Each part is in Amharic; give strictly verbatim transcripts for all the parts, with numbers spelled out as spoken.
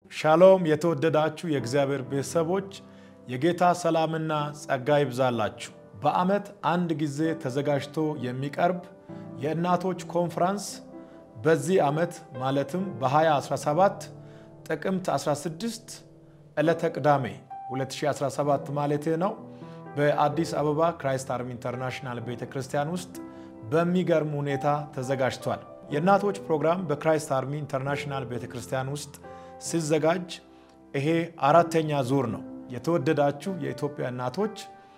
ሻሎም የተወደዳችሁ የእግዚአብሔር ቤተሰቦች የጌታ ሰላምና ጸጋ ይብዛላችሁ። በአመት አንድ ጊዜ ተዘጋጅቶ የሚቀርብ የእናቶች ኮንፈረንስ በዚህ አመት ማለትም በ2017 ጥቅምት አስራ ስድስት ዕለተ ቅዳሜ ሁለት ሺህ አስራ ሰባት ማለቴ ነው በአዲስ አበባ ክራይስት አርሚ ኢንተርናሽናል ቤተክርስቲያን ውስጥ በሚገርም ሁኔታ ተዘጋጅቷል። የእናቶች ፕሮግራም በክራይስት አርሚ ኢንተርናሽናል ቤተክርስቲያን ውስጥ ሲዘጋጅ ይሄ አራተኛ ዙር ነው። የተወደዳችሁ የኢትዮጵያ እናቶች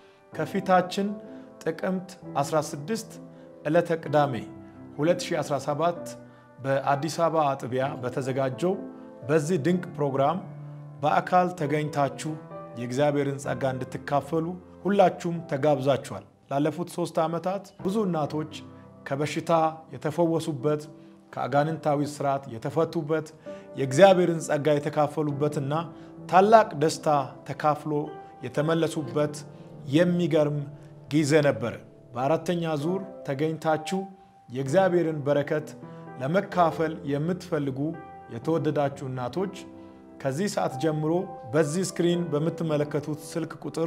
ከፊታችን ጥቅምት አስራ ስድስት ዕለተ ቅዳሜ ሁለት ሺህ አስራ ሰባት በአዲስ አበባ አጥቢያ በተዘጋጀው በዚህ ድንቅ ፕሮግራም በአካል ተገኝታችሁ የእግዚአብሔርን ጸጋ እንድትካፈሉ ሁላችሁም ተጋብዛችኋል። ላለፉት ሶስት ዓመታት ብዙ እናቶች ከበሽታ የተፈወሱበት ከአጋንንታዊ ስራት የተፈቱበት የእግዚአብሔርን ጸጋ የተካፈሉበትና ታላቅ ደስታ ተካፍሎ የተመለሱበት የሚገርም ጊዜ ነበር። በአራተኛ ዙር ተገኝታችሁ የእግዚአብሔርን በረከት ለመካፈል የምትፈልጉ የተወደዳችሁ እናቶች ከዚህ ሰዓት ጀምሮ በዚህ ስክሪን በምትመለከቱት ስልክ ቁጥር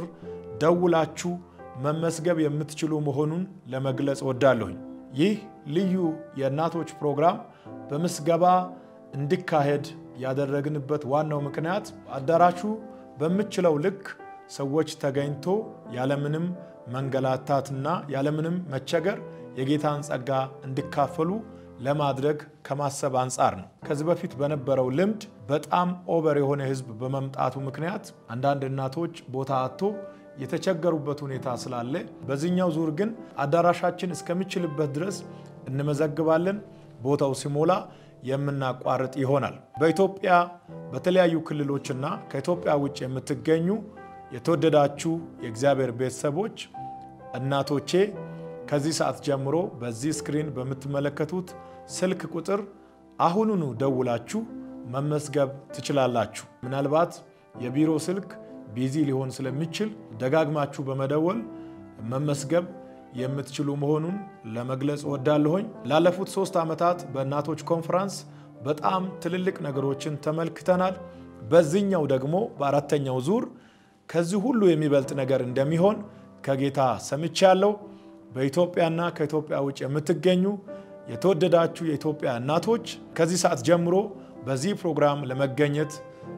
ደውላችሁ መመስገብ የምትችሉ መሆኑን ለመግለጽ ወዳለሁ። ይህ ልዩ የእናቶች ፕሮግራም በመስገባ እንዲካሄድ ያደረግንበት ዋናው ምክንያት አዳራሹ በሚችለው ልክ ሰዎች ተገኝቶ ያለምንም መንገላታትና ያለምንም መቸገር የጌታን ጸጋ እንዲካፈሉ ለማድረግ ከማሰብ አንፃር ነው። ከዚህ በፊት በነበረው ልምድ በጣም ኦቨር የሆነ ህዝብ በመምጣቱ ምክንያት አንዳንድ እናቶች ቦታ አጥቶ የተቸገሩበት ሁኔታ ስላለ በዚህኛው ዙር ግን አዳራሻችን እስከሚችልበት ድረስ እንመዘግባለን። ቦታው ሲሞላ የምናቋርጥ ይሆናል። በኢትዮጵያ በተለያዩ ክልሎችና ከኢትዮጵያ ውጭ የምትገኙ የተወደዳችሁ የእግዚአብሔር ቤተሰቦች እናቶቼ ከዚህ ሰዓት ጀምሮ በዚህ ስክሪን በምትመለከቱት ስልክ ቁጥር አሁኑኑ ደውላችሁ መመስገብ ትችላላችሁ። ምናልባት የቢሮ ስልክ ቢዚ ሊሆን ስለሚችል ደጋግማችሁ በመደወል መመስገብ የምትችሉ መሆኑን ለመግለጽ ወዳለሁኝ። ላለፉት ሶስት ዓመታት በእናቶች ኮንፈረንስ በጣም ትልልቅ ነገሮችን ተመልክተናል። በዚህኛው ደግሞ በአራተኛው ዙር ከዚህ ሁሉ የሚበልጥ ነገር እንደሚሆን ከጌታ ሰምቻለሁ። በኢትዮጵያና ከኢትዮጵያ ውጭ የምትገኙ የተወደዳችሁ የኢትዮጵያ እናቶች ከዚህ ሰዓት ጀምሮ በዚህ ፕሮግራም ለመገኘት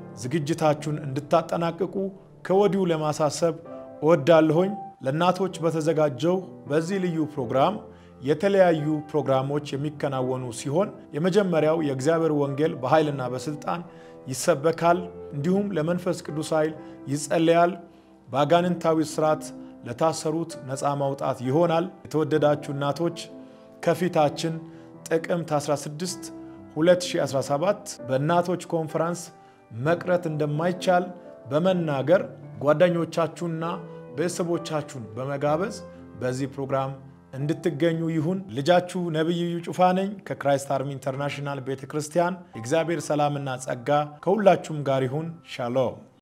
ዝግጅታችሁን እንድታጠናቅቁ ከወዲሁ ለማሳሰብ እወዳለሁኝ። ለእናቶች በተዘጋጀው በዚህ ልዩ ፕሮግራም የተለያዩ ፕሮግራሞች የሚከናወኑ ሲሆን የመጀመሪያው የእግዚአብሔር ወንጌል በኃይልና በስልጣን ይሰበካል። እንዲሁም ለመንፈስ ቅዱስ ኃይል ይጸለያል። በአጋንንታዊ ስራት ለታሰሩት ነፃ ማውጣት ይሆናል። የተወደዳችሁ እናቶች ከፊታችን ጥቅምት አስራ ስድስት ሁለት ሺህ አስራ ሰባት በእናቶች ኮንፈረንስ መቅረት እንደማይቻል በመናገር ጓደኞቻችሁና ቤተሰቦቻችሁን በመጋበዝ በዚህ ፕሮግራም እንድትገኙ ይሁን። ልጃችሁ ነብዩ ጩፋ ነኝ ከክራይስት አርሚ ኢንተርናሽናል ቤተክርስቲያን። እግዚአብሔር ሰላምና ጸጋ ከሁላችሁም ጋር ይሁን። ሻሎም